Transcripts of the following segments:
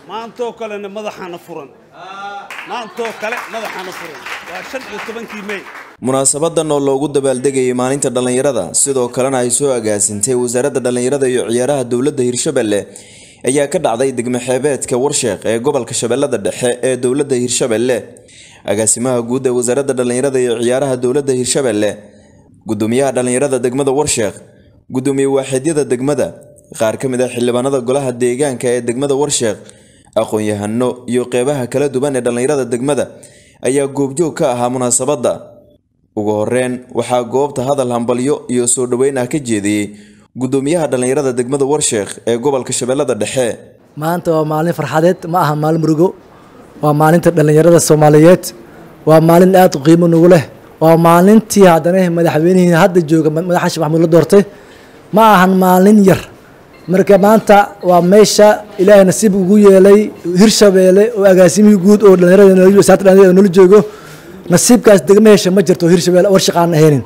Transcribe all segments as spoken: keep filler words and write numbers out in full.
maantoo kalena madaxaana furan maantoo kale madaxaana furan waa shan iyo tobankii May munaasabadan oo loogu dabaaldegayay maalinta dhalinyarada sidoo kalena ay soo agaasintay wasaaradda dhalinyarada iyo ciyaaraha dawladda Hirshabelle ayaa ka dhacday degmo xeebeedka Warsheeq ee gobolka Shabeellada Dhexe ee dawladda Hirshabelle agaasimaha guud ee wasaaradda dhalinyarada iyo ciyaaraha dawladda Hirshabelle gudoomiyaha dhalinyarada degmada Warsheeq gudoomiye waaxidyada degmada qaar ka mid ah xildhibaanada golaha deegaanka ee degmada Warsheeq aqoon-yahano iyo qeybaha kala duwan ee dhalinyarada degmada ayaa goobjoog ka ahaa munaasabada ugu horeen waxaa goobta hadal hambalyo iyo soo dhaweyn ah ka jeediyay gudoomiyaha dhalinyarada degmada Warsheeq ee gobolka Shabeellada Dhexe maanta waa maalin farxadeed ma aha maalin murugo waa maalinta dhalinyarada Soomaaliyeed waa maalin aad u qiimo u leh waa maalintii haddana madaxweynaha hadda jooga madaxweyne Maxamed la doortay ma ahan maalin yar marka maanta waa meesha Ilaahay nasiib ugu yeelay Hirshabelle oo agaasimihii guud oo dhalinyarada iyo wasaaradda nala joogo nasiibkaas degmeesha ma jirto Hirshabelle Warsheeq aan ahayn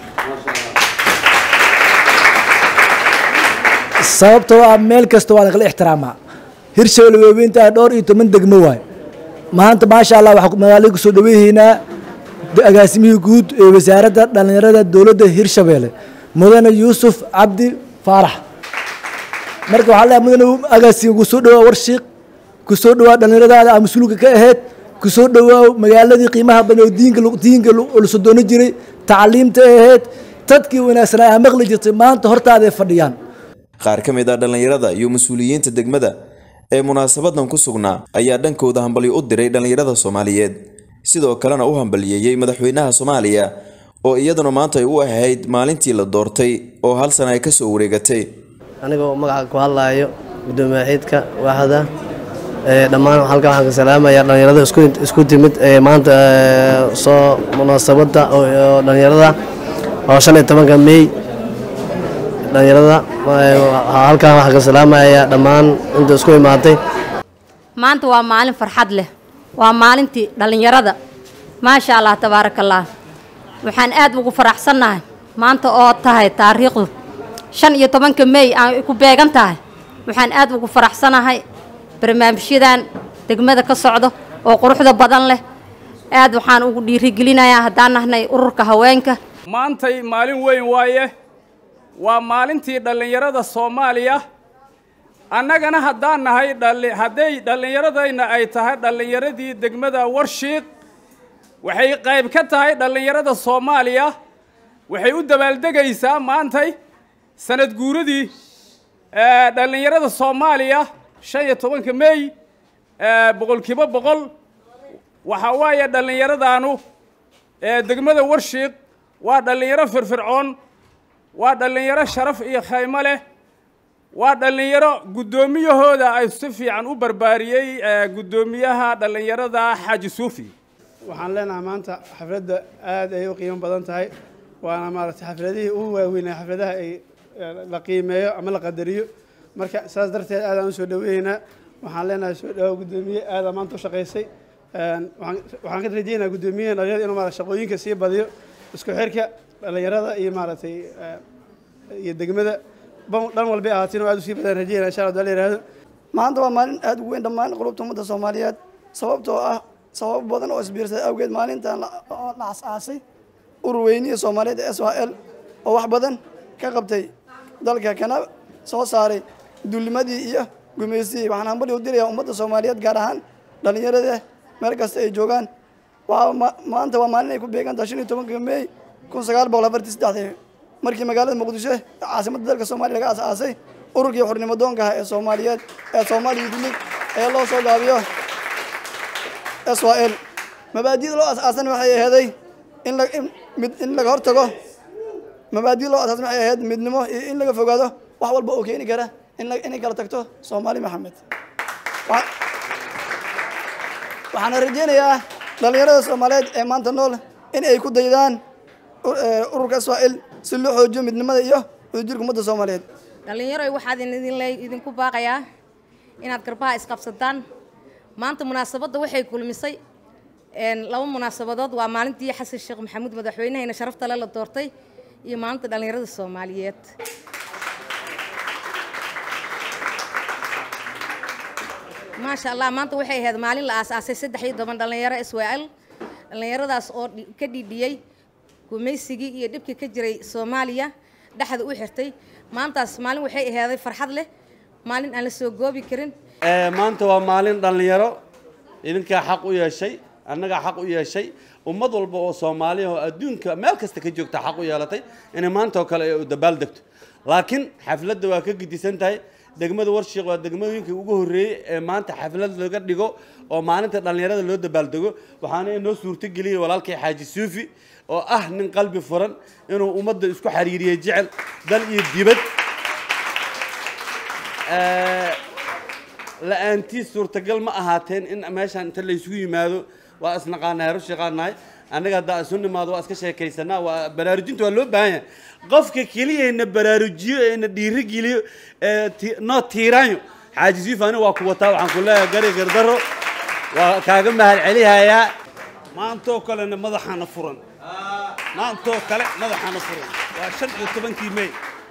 sababtoo ah meel kasta waa la ixtiraamaa Hirshabelle weynta dhowr iyo toban degmo waay maanta ma sha Allah waxa magaalada ku soo dhaweeyna agaasimihii guud ee wasaaradda dhalinyarada dawladda Hirshabelle mudane Yuusuf Cabdi Faarax marka waxa la mudane agaasiga ku soo dhawa Warsheeq ku soo dhawa dhalinyarada ama mas'uulka ka ahayd ku soo dhawa magaaladii qiimaha badan diinka diinka la soo doon jiray tacliimta ahayd dadkii wanaagsan ay maqli jirtay maanta hortaada fadhiyaan qaar ka mid ah dhalinyarada iyo mas'uuliyiinta degmada ee munaasabadan ku sugnaa ayaa dhankooda hambalyo u diray dhalinyarada Soomaaliyeed sidoo kalena u hambalyeeyay madaxweynaha Soomaaliya oo iyaduna maanta ay u ahayd maalintii la doortay oo hal sano ay ka soo wareegatay aniga magaca ku hadlaayo gudoomiyaha xidka waaxda ee dhamaan halka waxaan ka salaamayaa dhalinyarada isku isku timid ee maanta soo munaasabada oo dhalinyarada oo shan iyo tobanka May dhalinyarada halka waxaan ka salaamayaa dhamaan inta isku imaatay maanta waa maalin farxad leh waa maalintii dhalinyarada ma sha Allah tabarakallah waxaan aad ugu faraxsanahay maanta oo tahay taariikhdu shan iyo tobanka May aan ku beegan tahay waxaan aad ugu faraxsanahay barnaamijyadan degmada ka socdo oo quruxda badan leh aad waxaan ugu dhiirigelinayaa hadaan nahnay ururka haweenka maantay maalin weyn waaye waa maalintii dhalinyarada Soomaaliya annagana hadaan nahay haday dhalinyaradayna ay tahay dhalinyaradii degmada Warsheeq waxay qayb ka tahay dhalinyarada Soomaaliya waxay u dabaaldegaysaa maantay sanad guuradii ee dhalinyarada Soomaaliya shan iyo tobanka May ee boqolkiiba boqol waxa waaye dhalinyaradaanu ee degmada Warsheeq waa dhalinyaro firfircoon waa dhalinyaro sharaf iyo khaymo leh waa dhalinyaro gudoomiyahooda ay si fiican u barbaariyay gudoomiyaha dhalinyarada Xaaji Suufi waxaan leenahay maanta xafladda aad ay u qiimo badan tahay waana maaragtay xafladihii ugu waaweyn ee xafladaha ay la qiimeeyo ama la qadariyo marka saas darteed aad aan soo dhaweynaa waxaan leenahay soo dhaw gudoomiye aad maanta u shaqeysay waxaan waxaan ka rajeynayaa gudoomiyaha dhalinyarada inuu maaragtay shaqooyinka sii badiyo isku xirka dhalinyarada iyo maaragtay iyo degmada dhan walba ahaatiin oo aad u sii badan rajeynaa insha Allah dhalinyarada maanta waa maalin aad u weyn dhammaan qulubta ummadda Soomaaliyeed sababtoo ah sabab badan oo isbiirsaday awgeed maalintan la aasaasay urur weyniga Soomaaliyeed S Y L oo wax badan ka qabtay dalka kana soo saaray dulimadii iyo gumeystii waxaan hanbali u dirayaa ummadda Soomaaliyeed gaar ahaan dhalinyarada meel kasta ay joogaan waa maanta waa maalin ay ku beegan tahay shan iyo tobanka May kun sagaal boqol afartan iyo saddex markii magaalada Muqdisho caasimadda dalka Soomaaliya laga aasaasay ururkii xornimo doonka ah ee Soomaaliyeed ee Soomaaliya Youth ee loo soo gaabiyo S Y L mabaadi'da loo aasaasay waxay ahayd in la in laga hortago mabaadi'da loo aasaasay waxay ahayd midnimo iyo in laga fogaado wax walba oo keeni kara in la in kala tagto Soomaali Maxamed waxaan rajeynayaa dhalinyarada Soomaaliyeed ee maanta nool in ay ku daydaan ururka S Y L si loo xoojiyo midnimada iyo wadajirka ummadda Soomaaliyeed dhalinyaro waxaad idin idinku baaqayaa inaad garbaha isqabsadaan maanta munaasabada waxay kulmisay een laba munaasabadood waa maalintii Xasan Sheekh Maxamuud madaxweynaha sharafta leh la doortay iyo maalinta dhalinyarada Soomaaliyeed ما شاء الله maanta waxay ahayd maalin la aasaasay saddex iyo toban dhalinyaro S Y L dhalinyaradaas oo ka dhidhiyay gumaysigii iyo dhibkii ka jiray Soomaaliya dhaxda u xirtay maantaas maalin waxay ahayd farxad leh maalin aan la soo goobi karin ee maanta waa maalin dhalinyaro idinka xaq u yeeshay annaga xaq u yeeshay ummad walba oo Soomaaliya oo adduunka meel kasta ka joogta xaq u yeelatay in maanta oo kale ay u dabaal degto laakiin xafladda waa ka gidisan tahay degmada Warshiiq waa degmooyinka ugu horeeyay ee maanta xaflad laga dhigo oo maalinta dhalinyarada loo dabaal dego waxaana inoo suurto geliyay walaalkay Xaaji Suufi oo ah nin qalbi furan inuu ummadda isku xariiriyay jecel dal iyo dibad ee la aantii suurtagal ma ahaateen in meeshan inta la isugu yimaado waa isnaqaanay Warshiiqaanay anaga hadda isu nimaado waa iska sheekaysanaa waa baraarujinta waa loo baahan yahay qofka kaliya in baraarujiyo in dhiiri geliyo ee no tiiraanyo Xaaji Suufi ani waa ku wataa waxaan ku leeyahay gari gardaro waa kaaga mahad celihayaa maanta oo kale madaxana furan maanta oo kale madaxana furan waa shan iyo tobankii May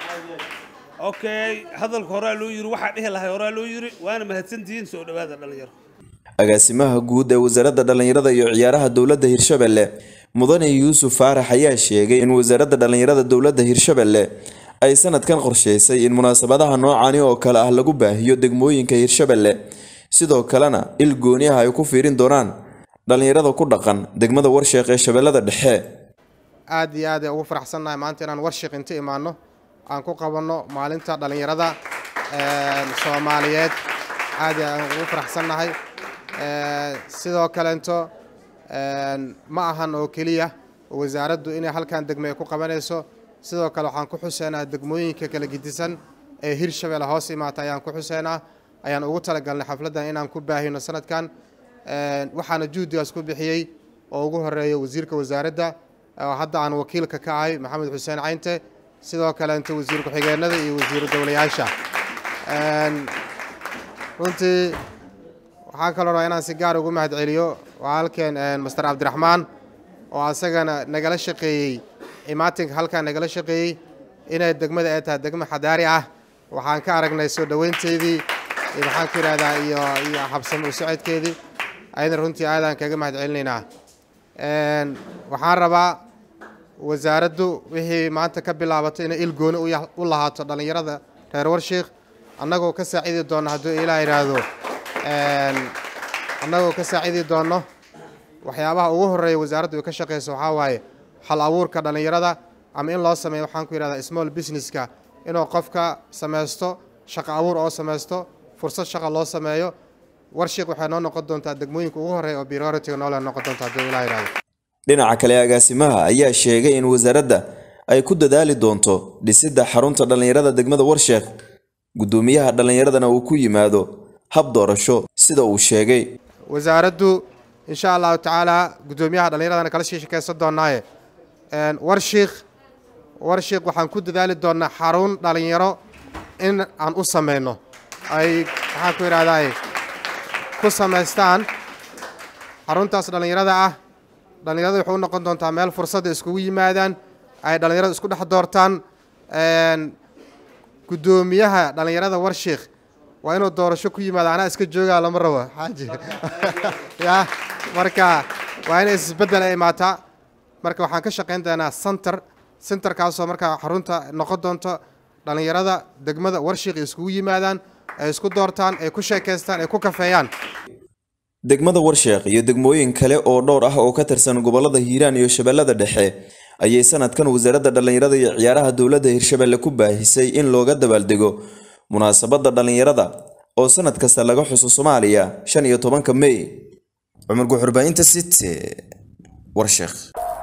okay hadalka hore loo yiri waxa dhihi lahay hore loo yiri waana mahadsantihiin soo dhawaada dhalinyaro agaasimaha guud ee wasaaradda dhalinyarada iyo ciyaaraha dawladda Hirshabelle mudane Yuusuf Faarax ayaa sheegay in wasaaradda dhalinyarada dawladda Hirshabelle ay sanadkan qorsheysay in munaasabadaha noocan oo kale ah lagu baahiyo degmooyinka Hirshabelle sidoo kalena il gooni ah ay ku fiirin doonaan dhalinyarada ku dhaqan degmada Warshiiq ee Shabeellada Dhexe aad iyo aad ugu faraxsanahay maanta inaan Warshiiq inta imaano aan ku qabanno maalinta dhalinyarada ee Soomaaliyeed aad aan ugu faraxsanahay ee sidoo kale into ee ma ahan oo kaliya wasaaraddu inay halkan degmo ay ku qabanayso sidoo kale waxaan ku xuseynaa degmooyinka kala gidisan ee Hirshabelle hoos imaata ayaan ku xuseynaa ayaan ugu talagalnay xafladan inaan ku baahino sanadkan ee waxaana juhdigaas ku bixiyay oo ugu horeeyo wasiirka wasaaradda oo hadda aan wakiilka ka ahay Maxamed Xuseen Caynte sidoo kale inta wasiir ku xigeenada iyo wasiir dawlayaasha ee runtii waxaan kaloo rabaa inaan si gaar ugu mahad celiyo walaalkeen Master Cabdiraxmaan oo asagana nagala shaqeeyay imaatinka halkan nagala shaqeeyay inay degmada ay tahay degmo xadaari ah waxaan ka aragnay soo dhaweynteedii iyo waxaan ku yiraahdaa iyo iyo habsamo socodkeedii ayna runtii aadan kaga mahad celinaynaa een waxaan rabaa wasaaraddu wixii maanta ka bilaabatay inay il gooni u lahaato dhalinyarada reer Warshiiq annagoo ka saaciidi doona hadduu Ilaahay yiraahdo een annagoo ka saaciidi doono waxyaabaha ugu horeeya wasaaraddu ka shaqeyso waxa waaye hal abuurka dhalinyarada ama in loo sameeyo waxaan ku yiraahdaa small businesska inuu qofka sameysto shaqo abuur oo sameysto fursad shaqo loo sameeyo Warshiiq waxay noo noqon doontaa degmooyinka ugu horeeya oo priority noo noqon doonta hadduu Ilaahay yiraahdo dhinaca kale agaasimaha ayaa sheegay in wasaaradda ay ku dadaali doonto dhisidda xarunta dhalinyarada degmada Warshiiq gudoomiyaha dhalinyaradana uu ku yimaado hab doorasho sida uu sheegay wasaaraddu insha Allah taala gudoomiyaha dhalinyarada kala sheekaysan doonaaye een Warshiiq Warshiiq waxaan ku dadaali doonaa xarun dhalinyaro in aan u sameeyno ay waxa ku yiraahdaa ku sameystaan xaruntaas dhalinyarada ah dhalinyarada wuxuu noqon doontaa meel fursad isku yimaadaan ay dhalinyarada isku dhex doortaan een gudoomiyaha dhalinyarada Warshiiq waa inuu doorasho ku yimaado ana iska joogaa lama rabo xaaji ya marka waa in isbedel ay maata marka waxaan ka shaqeyn doonaa center center kaas oo marka xarunta noqon doonto dhalinyarada degmada Warshiiq isku yimaadaan ay isku doortaan ay ku sheekeystaan ay ku kafeeyaan degmada Warshiiq iyo degmooyin kale oo dhowr ah oo ka tirsan gobolada Hiiraan iyo Shabeellada Dhexe ayay sanadkan wasaaradda dhalinyarada iyo ciyaaraha dawladda Hirshabelle ku baahisay in looga dabaaldego munaasabadda dhalinyarada oo sanad kasta laga xuso Soomaaliya shan iyo tobanka May Umar Guxurbaynta City Warshiiq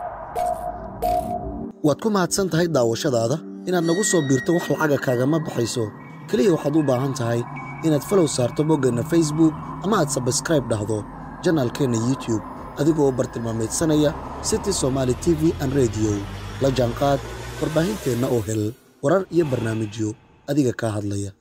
waad ku mahadsan tahay daawashadaada inaad nagu soo biirto wax lacag kaaga ma baxayso kaliya waxaad u baahan tahay inaad follow saarto boggana Facebook ama aad subscribe dhahdo channelkeena YouTube adigoo bartilmaameedsanaya City Somali T V and Radio la jaanqaad warbaahinteena oo hel warar iyo barnaamijyo adiga ka hadlaya